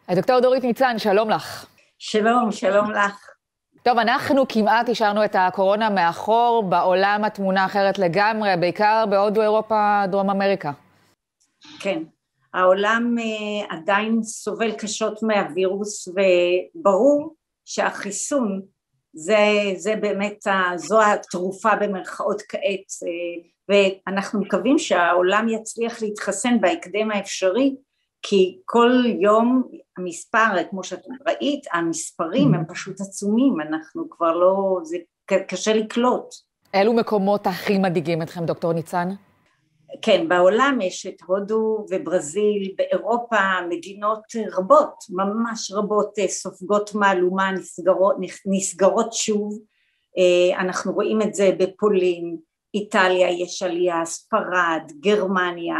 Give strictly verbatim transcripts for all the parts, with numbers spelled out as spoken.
דוקטור דורית ניצן, שלום לך. שלום, שלום לך. טוב, אנחנו כמעט השארנו את הקורונה מאחור, בעולם התמונה אחרת לגמרי, בעיקר בהודו, אירופה, דרום אמריקה. כן, העולם uh, עדיין סובל קשות מהווירוס, וברור שהחיסון זה, זה באמת, uh, זו התרופה במרכאות כעת, uh, ואנחנו מקווים שהעולם יצליח להתחסן בהקדם האפשרי, כי כל יום המספר, כמו שאת ראית, המספרים הם פשוט עצומים, אנחנו כבר לא, זה קשה לקלוט. אילו מקומות הכי מדאיגים אתכם, דוקטור ניצן? כן, בעולם יש את הודו וברזיל, באירופה מדינות רבות, ממש רבות, סופגות מהלומה, נסגרות, נסגרות שוב, אנחנו רואים את זה בפולין, איטליה יש עלייה, ספרד, גרמניה,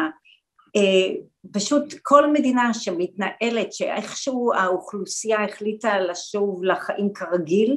פשוט כל מדינה שמתנהלת, שאיכשהו האוכלוסייה החליטה לשוב לחיים כרגיל,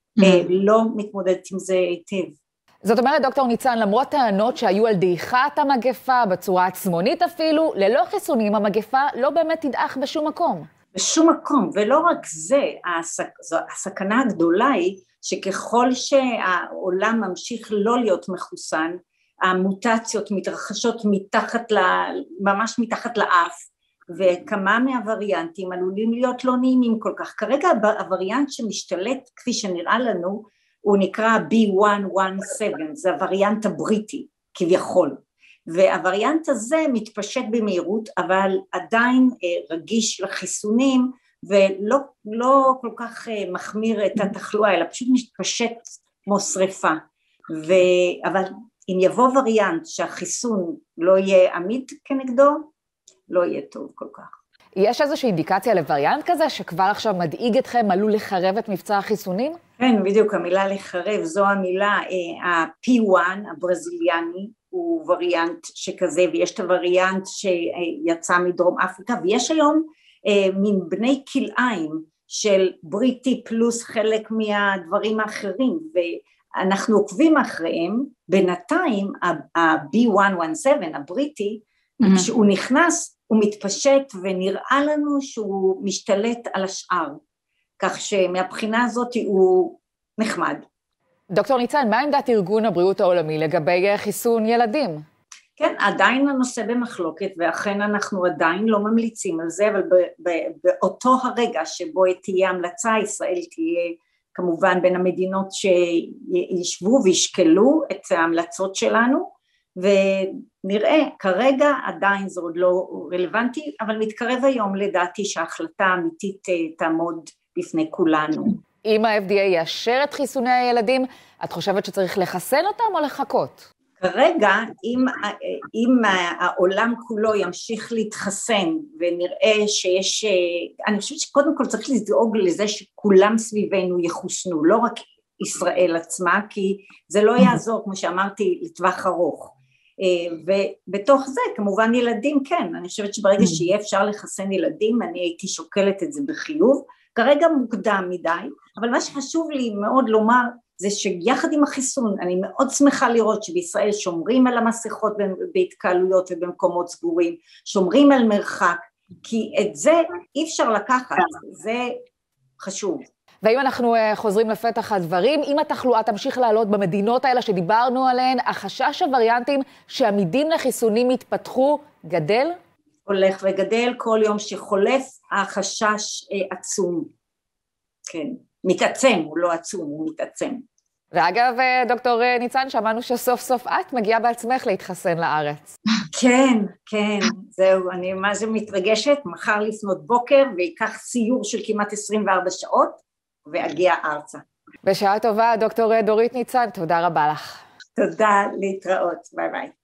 לא מתמודדת עם זה היטב. זאת אומרת, דוקטור ניצן, למרות טענות שהיו על דעיכת המגפה בצורה עצמונית אפילו, ללא חיסונים המגפה לא באמת תדעך בשום מקום. בשום מקום, ולא רק זה, הסכ... הסכנה הגדולה היא שככל שהעולם ממשיך לא להיות מחוסן, המוטציות מתרחשות מתחת ל... ממש מתחת לאף, וכמה מהווריאנטים עלולים להיות לא נעימים כל כך. כרגע הווריאנט שמשתלט כפי שנראה לנו, הוא נקרא בי אחת אחת שבע, זה הווריאנט הבריטי כביכול, והווריאנט הזה מתפשט במהירות, אבל עדיין רגיש לחיסונים, ולא לא כל כך מחמיר את התחלואה, אלא פשוט מתפשט כמו שריפה, ו... אבל אם יבוא וריאנט שהחיסון לא יהיה עמיד כנגדו, לא יהיה טוב כל כך. יש איזושהי אינדיקציה לווריאנט כזה, שכבר עכשיו מדאיג אתכם, עלול לחרב את מבצע החיסונים? כן, בדיוק, המילה לחרב, זו המילה, ה-פי אחת, הברזיליאני, הוא וריאנט שכזה, ויש את הווריאנט שיצא מדרום אפריקה, ויש היום מין בני כלאיים של בריטי פלוס חלק מהדברים האחרים, ואנחנו עוקבים אחריהם, בינתיים ה-בי אחת אחת שבע, הבריטי, כשהוא נכנס, הוא מתפשט ונראה לנו שהוא משתלט על השאר, כך שמהבחינה הזאת הוא נחמד. דוקטור ניצן, מה עמדת ארגון הבריאות העולמי לגבי חיסון ילדים? כן, עדיין הנושא במחלוקת, ואכן אנחנו עדיין לא ממליצים על זה, אבל באותו הרגע שבו תהיה המלצה, ישראל תהיה כמובן בין המדינות שישבו וישקלו את ההמלצות שלנו, ונראה, כרגע עדיין זה עוד לא רלוונטי, אבל מתקרב היום לדעתי שההחלטה האמיתית תעמוד בפני כולנו. אם ה-אף די איי יאשר את חיסוני הילדים, את חושבת שצריך לחסן אותם או לחכות? כרגע, אם, אם העולם כולו ימשיך להתחסן, ונראה שיש, אני חושבת שקודם כל צריך לדאוג לזה שכולם סביבנו יחוסנו, לא רק ישראל עצמה, כי זה לא יעזור, כמו שאמרתי, לטווח ארוך. ובתוך זה, כמובן ילדים כן, אני חושבת שברגע שיהיה אפשר לחסן ילדים, אני הייתי שוקלת את זה בחיוב, כרגע מוקדם מדי, אבל מה שחשוב לי מאוד לומר, זה שיחד עם החיסון, אני מאוד שמחה לראות שבישראל שומרים על המסכות בהתקהלויות ובמקומות סגורים, שומרים על מרחק, כי את זה אי אפשר לקחת, זה חשוב. ואם אנחנו חוזרים לפתח הדברים, אם התחלואה תמשיך לעלות במדינות האלה שדיברנו עליהן, החשש הווריאנטים שעמידים לחיסונים יתפתחו גדל? הולך וגדל, כל יום שחולף החשש עצום. כן, מתעצם, הוא לא עצום, הוא מתעצם. ואגב, דוקטור ניצן, שמענו שסוף סוף את מגיעה בעצמך להתחסן לארץ. כן, כן, זהו, אני מה זה מתרגשת, מחר לפנות בוקר, ויקח סיור של כמעט עשרים וארבע שעות, ואגיע ארצה. בשעה טובה, דוקטור דורית ניצן, תודה רבה לך. תודה, להתראות, ביי ביי.